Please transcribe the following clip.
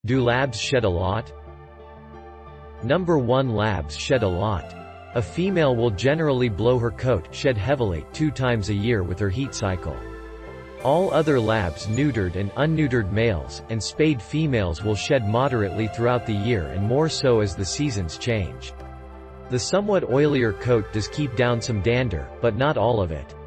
Do labs shed a lot? Number 1. Labs shed a lot. A female will generally blow her coat, shed heavily, 2 times a year with her heat cycle. All other labs, neutered and unneutered males, and spayed females will shed moderately throughout the year and more so as the seasons change. The somewhat oilier coat does keep down some dander, but not all of it.